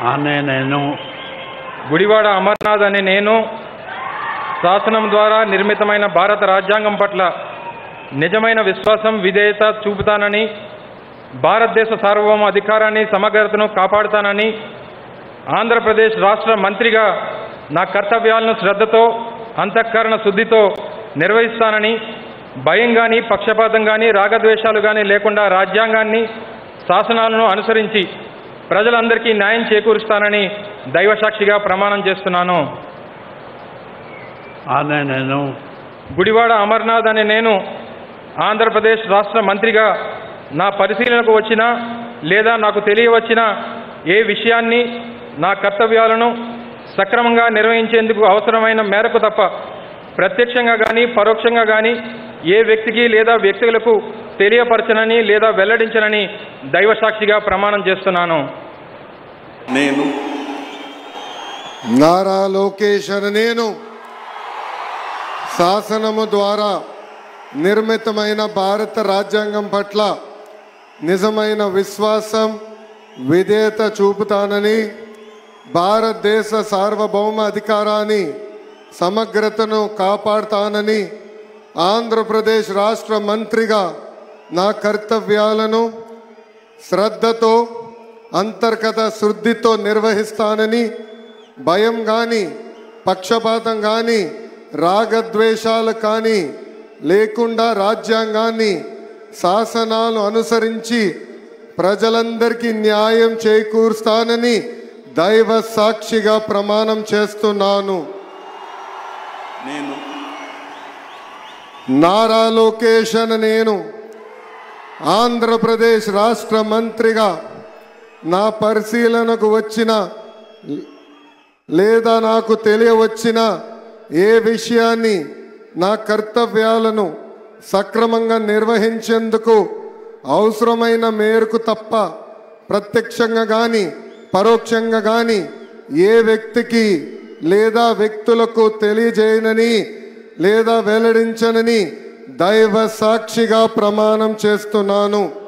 నేను గుడివాడ అమర్నాథ్ అనే నేను శాసనం ద్వారా నిర్మితమైన భారత రాజ్యాంగం పట్ల నిజమైన విశ్వాసం విధేయత చూపుతానని, భారతదేశ సార్వభౌమ అధికారాన్ని సమగ్రతను కాపాడుతానని, ఆంధ్రప్రదేశ్ రాష్ట్ర మంత్రిగా నా కర్తవ్యాలను శ్రద్ధతో అంతఃకరణ శుద్ధితో నిర్వహిస్తానని, భయం కానీ పక్షపాతం కానీ రాగద్వేషాలు కానీ లేకుండా రాజ్యాంగాన్ని శాసనాలను అనుసరించి ప్రజలందరికీ న్యాయం చేకూరుస్తానని దైవసాక్షిగా ప్రమాణం చేస్తున్నాను. నేను గుడివాడ అమర్నాథ్ అనే నేను ఆంధ్రప్రదేశ్ రాష్ట్ర మంత్రిగా నా పరిశీలనకు వచ్చిన లేదా నాకు తెలియవచ్చిన ఏ విషయాన్ని నా కర్తవ్యాలను సక్రమంగా నిర్వహించేందుకు అవసరమైన మేరకు తప్ప ప్రత్యక్షంగా కానీ పరోక్షంగా కానీ ఏ వ్యక్తికి లేదా వ్యక్తులకు తెలియపరచనని లేదా వెల్లడించనని దైవసాక్షిగా ప్రమాణం చేస్తున్నాను. నేను నారా లోకేష్ అనే నేను శాసనము ద్వారా నిర్మితమైన భారత రాజ్యాంగం పట్ల నిజమైన విశ్వాసం విధేయత చూపుతానని, భారతదేశ సార్వభౌమ అధికారాన్ని సమగ్రతను కాపాడుతానని, ఆంధ్రప్రదేశ్ రాష్ట్ర మంత్రిగా నా కర్తవ్యాలను శ్రద్ధతో అంతర్గత శుద్ధితో నిర్వహిస్తానని, భయం కానీ పక్షపాతం కానీ రాగద్వేషాలు కానీ లేకుండా రాజ్యాంగాన్ని శాసనాలు అనుసరించి ప్రజలందరికీ న్యాయం చేకూరుస్తానని దైవ సాక్షిగా ప్రమాణం చేస్తున్నాను. నేను నారా లోకేష్ అనే నేను ఆంధ్రప్రదేశ్ రాష్ట్ర మంత్రిగా నా పరిశీలనకు వచ్చిన లేదా నాకు తెలియవచ్చిన ఏ విషయాన్ని నా కర్తవ్యాలను సక్రమంగా నిర్వహించేందుకు అవసరమైన మేరకు తప్ప ప్రత్యక్షంగా కానీ పరోక్షంగా కానీ ఏ వ్యక్తికి లేదా వ్యక్తులకు తెలియజేయనని లేదా వెల్లడించనని దైవ సాక్షిగా ప్రమాణం చేస్తున్నాను.